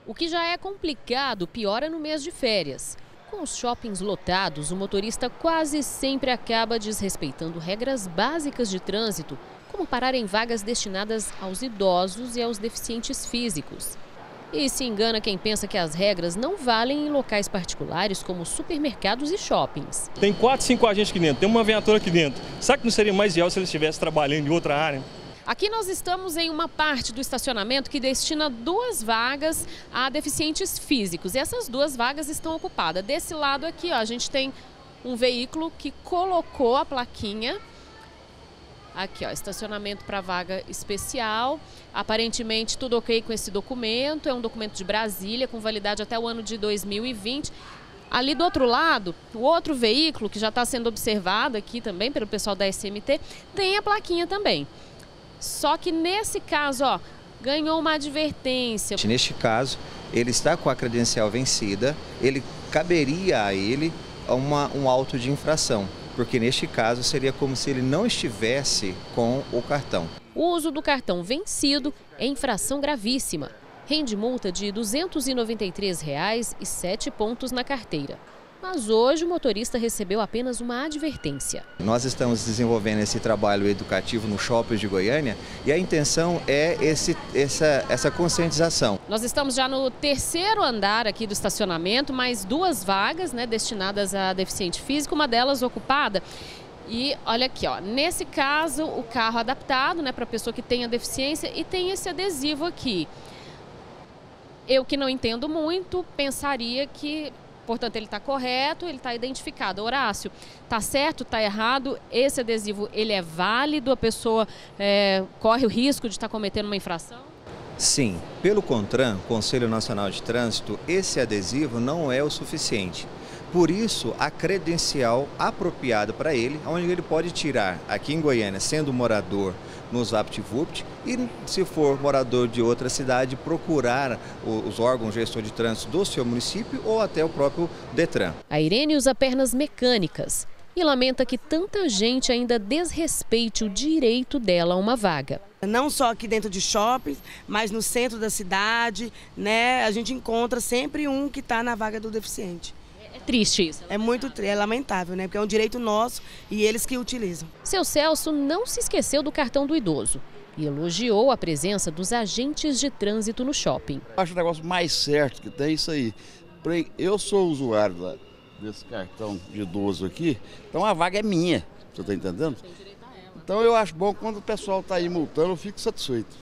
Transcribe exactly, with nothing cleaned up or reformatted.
O que já é complicado piora no mês de férias. Com os shoppings lotados, o motorista quase sempre acaba desrespeitando regras básicas de trânsito, como parar em vagas destinadas aos idosos e aos deficientes físicos. E se engana quem pensa que as regras não valem em locais particulares como supermercados e shoppings. Tem quatro, cinco agentes aqui dentro, tem uma viatura aqui dentro. Será que não seria mais ideal se eles estivessem trabalhando em outra área? Aqui nós estamos em uma parte do estacionamento que destina duas vagas a deficientes físicos. E essas duas vagas estão ocupadas. Desse lado aqui, ó, a gente tem um veículo que colocou a plaquinha. Aqui, ó, estacionamento para vaga especial. Aparentemente tudo ok com esse documento. É um documento de Brasília com validade até o ano de dois mil e vinte. Ali do outro lado, o outro veículo que já está sendo observado aqui também pelo pessoal da S M T, tem a plaquinha também. Só que nesse caso, ó, ganhou uma advertência. Neste caso, ele está com a credencial vencida, ele caberia a ele uma, um auto de infração, porque neste caso seria como se ele não estivesse com o cartão. O uso do cartão vencido é infração gravíssima. Rende multa de duzentos e noventa e três reais e sete pontos na carteira. Mas hoje o motorista recebeu apenas uma advertência. Nós estamos desenvolvendo esse trabalho educativo no shopping de Goiânia e a intenção é esse, essa, essa conscientização. Nós estamos já no terceiro andar aqui do estacionamento, mais duas vagas, né, destinadas a deficiente físico, uma delas ocupada. E olha aqui, ó, nesse caso o carro adaptado, né, para a pessoa que tenha deficiência, e tem esse adesivo aqui. Eu que não entendo muito, pensaria que... Portanto, ele está correto, ele está identificado. Horácio, está certo, está errado? Esse adesivo, ele é válido? A pessoa é, corre o risco de estar cometendo uma infração? Sim, pelo CONTRAN, Conselho Nacional de Trânsito, esse adesivo não é o suficiente. Por isso, a credencial apropriada para ele, onde ele pode tirar aqui em Goiânia, sendo morador nos VaptVupt, e se for morador de outra cidade, procurar os órgãos gestor de trânsito do seu município ou até o próprio Detran. A Irene usa pernas mecânicas e lamenta que tanta gente ainda desrespeite o direito dela a uma vaga. Não só aqui dentro de shoppings, mas no centro da cidade, né? A gente encontra sempre um que está na vaga do deficiente. É triste isso. É muito é lamentável, né? Porque é um direito nosso e eles que utilizam. Seu Celso não se esqueceu do cartão do idoso e elogiou a presença dos agentes de trânsito no shopping. Acho o negócio mais certo que tem isso aí. Eu sou usuário da, desse cartão de idoso aqui, então a vaga é minha, você está entendendo? Então eu acho bom quando o pessoal está aí multando, eu fico satisfeito.